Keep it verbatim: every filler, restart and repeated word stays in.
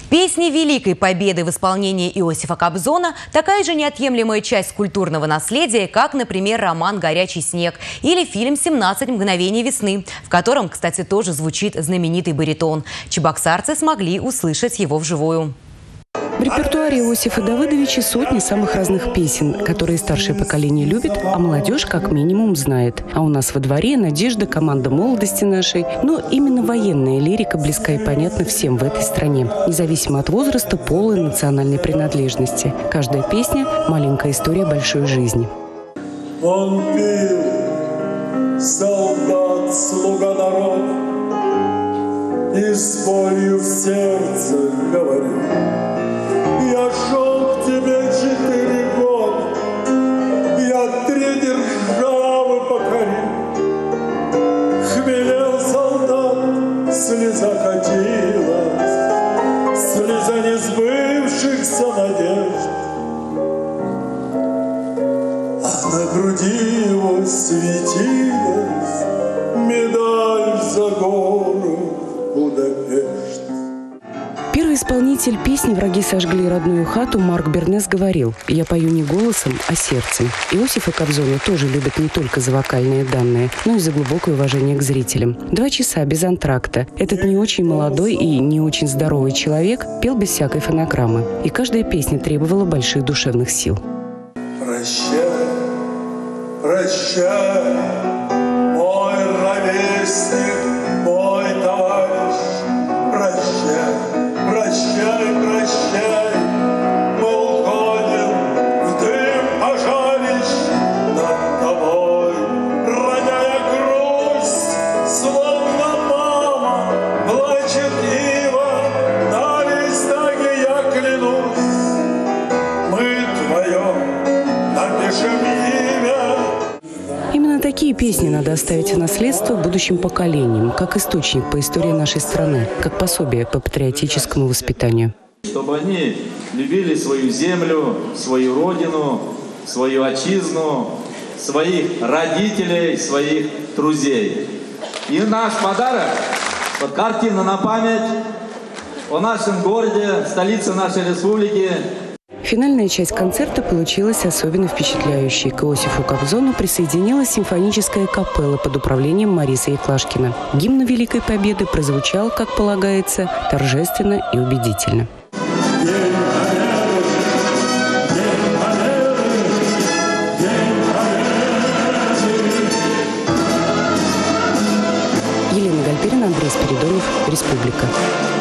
Песни Великой Победы в исполнении Иосифа Кобзона – такая же неотъемлемая часть культурного наследия, как, например, роман «Горячий снег» или фильм «семнадцать мгновений весны», в котором, кстати, тоже звучит знаменитый баритон. Чебоксарцы смогли услышать его вживую. В репертуаре Иосифа Давыдовича сотни самых разных песен, которые старшее поколение любит, а молодежь как минимум знает. А у нас во дворе надежда, команда молодости нашей. Но именно военная лирика близка и понятна всем в этой стране, независимо от возраста, пола и национальной принадлежности. Каждая песня – маленькая история большой жизни. Он пил, солдат, слуга народ, и с болью в сердце говорил: я шел к тебе четыре года, я три державы покорил. Хмелел солдат, слеза катилась, слеза несбывшихся надежд. А на груди его светилась медаль за город Будапешт. Первый исполнитель песни «Враги сожгли родную хату» Марк Бернес говорил: «Я пою не голосом, а сердцем». Иосифа Кобзона тоже любят не только за вокальные данные, но и за глубокое уважение к зрителям. Два часа без антракта. Этот не очень молодой и не очень здоровый человек пел без всякой фонограммы. И каждая песня требовала больших душевных сил. Прощай, прощай, мой ровесник, мой товарищ, прощай. Прощай, прощай, мы уходим в дым пожарищ над тобой, роняя грусть, словно мама плачет ива, на листаге я клянусь, мы твое напишем имя. Именно такие песни надо оставить в наследство будущим поколениям, как источник по истории нашей страны, как пособие по патриотическому воспитанию. Чтобы они любили свою землю, свою родину, свою отчизну, своих родителей, своих друзей. И наш подарок, вот картина на память о нашем городе, столице нашей республики. Финальная часть концерта получилась особенно впечатляющей. К Иосифу Кобзону присоединилась симфоническая капелла под управлением Мариса Еклашкина. Гимн Великой Победы прозвучал, как полагается, торжественно и убедительно. Елена Гальперина, Андрей Спиридонов, Республика.